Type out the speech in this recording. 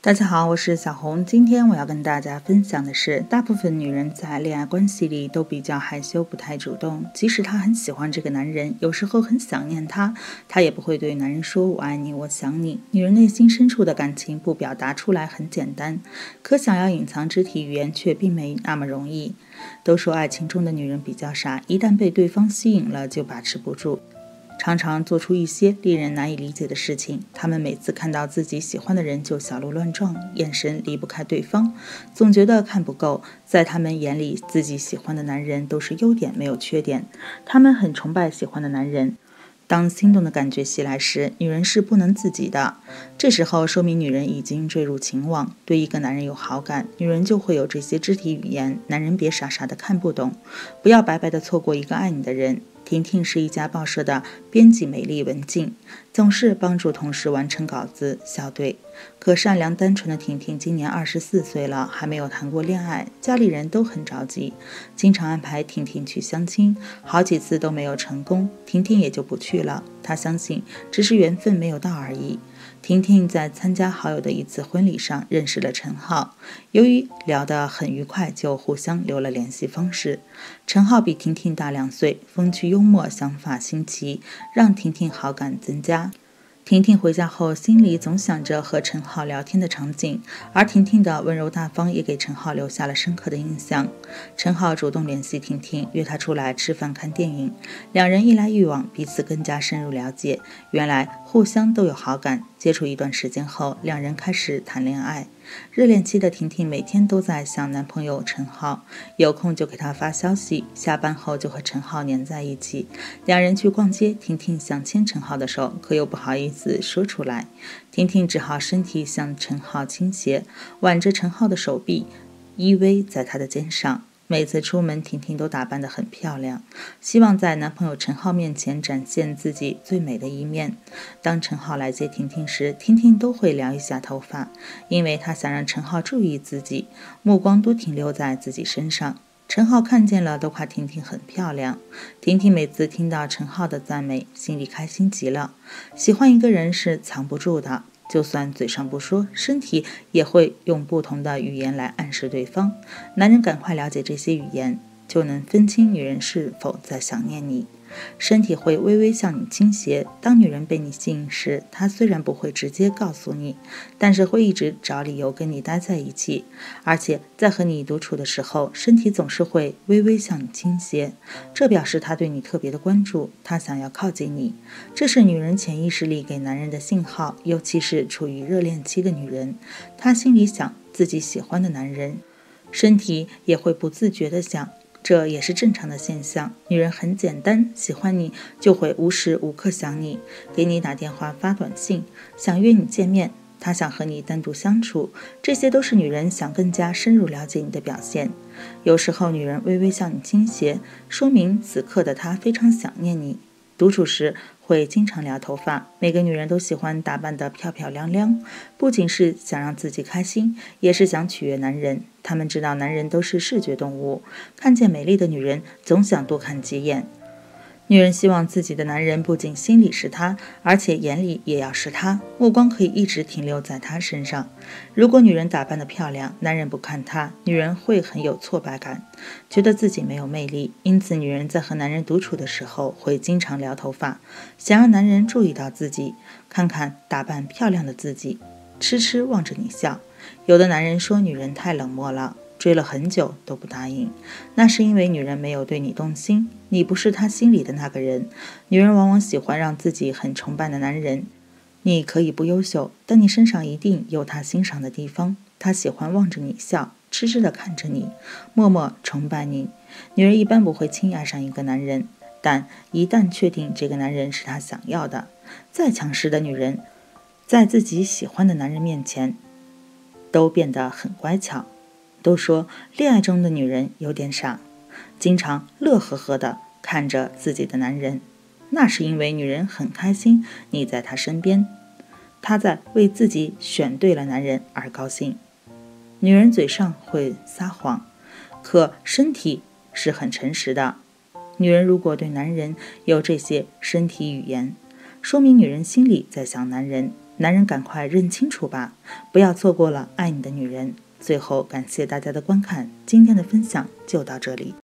大家好，我是小红。今天我要跟大家分享的是，大部分女人在恋爱关系里都比较害羞，不太主动。即使她很喜欢这个男人，有时候很想念他，她也不会对男人说我爱你，我想你。女人内心深处的感情不表达出来很简单，可想要隐藏肢体语言却并没那么容易。都说爱情中的女人比较傻，一旦被对方吸引了就把持不住，常常做出一些令人难以理解的事情。他们每次看到自己喜欢的人就小鹿乱撞，眼神离不开对方，总觉得看不够。在他们眼里，自己喜欢的男人都是优点，没有缺点。他们很崇拜喜欢的男人。当心动的感觉袭来时，女人是不能自己的。这时候说明女人已经坠入情网，对一个男人有好感，女人就会有这些肢体语言。男人别傻傻的看不懂，不要白白的错过一个爱你的人。婷婷是一家报社的编辑，美丽文静，总是帮助同事完成稿子校对。可善良单纯的婷婷今年24岁了，还没有谈过恋爱，家里人都很着急，经常安排婷婷去相亲，好几次都没有成功，婷婷也就不去了。她相信只是缘分没有到而已。婷婷在参加好友的一次婚礼上认识了陈浩，由于聊得很愉快，就互相留了联系方式。陈浩比婷婷大2岁，风趣幽默，想法新奇，让婷婷好感增加。婷婷回家后，心里总想着和陈浩聊天的场景，而婷婷的温柔大方也给陈浩留下了深刻的印象。陈浩主动联系婷婷，约她出来吃饭看电影，两人一来一往，彼此更加深入了解，原来互相都有好感。接触一段时间后，两人开始谈恋爱。热恋期的婷婷每天都在想男朋友陈浩，有空就给他发消息，下班后就和陈浩黏在一起。两人去逛街，婷婷想牵陈浩的手，可又不好意思说出来，婷婷只好身体向陈浩倾斜，挽着陈浩的手臂，依偎在他的肩上。每次出门，婷婷都打扮得很漂亮，希望在男朋友陈浩面前展现自己最美的一面。当陈浩来接婷婷时，婷婷都会撩一下头发，因为她想让陈浩注意自己，目光都停留在自己身上。陈浩看见了都夸婷婷很漂亮。婷婷每次听到陈浩的赞美，心里开心极了。喜欢一个人是藏不住的，就算嘴上不说，身体也会用不同的语言来暗示对方。男人赶快了解这些语言，就能分清女人是否在想念你。身体会微微向你倾斜，当女人被你吸引时，她虽然不会直接告诉你，但是会一直找理由跟你待在一起，而且在和你独处的时候，身体总是会微微向你倾斜，这表示她对你特别的关注，她想要靠近你。这是女人潜意识里给男人的信号，尤其是处于热恋期的女人，她心里想自己喜欢的男人，身体也会不自觉地想，这也是正常的现象。女人很简单，喜欢你就会无时无刻想你，给你打电话发短信，想约你见面，她想和你单独相处，这些都是女人想更加深入了解你的表现。有时候女人微微向你倾斜，说明此刻的她非常想念你。独处时会经常撩头发，每个女人都喜欢打扮得漂漂亮亮，不仅是想让自己开心，也是想取悦男人。她们知道男人都是视觉动物，看见美丽的女人总想多看几眼。女人希望自己的男人不仅心里是他，而且眼里也要是他，目光可以一直停留在他身上。如果女人打扮得漂亮，男人不看她，女人会很有挫败感，觉得自己没有魅力。因此女人在和男人独处的时候会经常撩头发，想让男人注意到自己，看看打扮漂亮的自己，痴痴望着你笑。有的男人说女人太冷漠了，追了很久都不答应，那是因为女人没有对你动心，你不是她心里的那个人。女人往往喜欢让自己很崇拜的男人，你可以不优秀，但你身上一定有她欣赏的地方。她喜欢望着你笑，痴痴地看着你，默默崇拜你。女人一般不会轻易爱上一个男人，但一旦确定这个男人是她想要的，再强势的女人，在自己喜欢的男人面前都变得很乖巧。都说恋爱中的女人有点傻，经常乐呵呵地看着自己的男人，那是因为女人很开心你在她身边，她在为自己选对了男人而高兴。女人嘴上会撒谎，可身体是很诚实的。女人如果对男人有这些身体语言，说明女人心里在想男人。 男人赶快认清楚吧，不要错过了爱你的女人。最后感谢大家的观看，今天的分享就到这里。